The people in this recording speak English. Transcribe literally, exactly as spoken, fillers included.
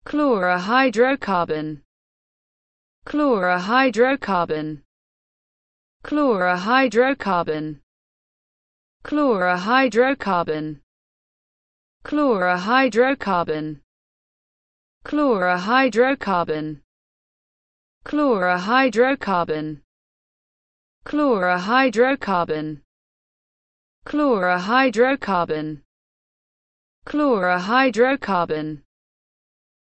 Chlorohydrocarbon. Chlorohydrocarbon. Chlorohydrocarbon. Chlorohydrocarbon. Chlorohydrocarbon. Chlorohydrocarbon. Chlorohydrocarbon. Chlorohydrocarbon. Chlorohydrocarbon. Chlorohydrocarbon.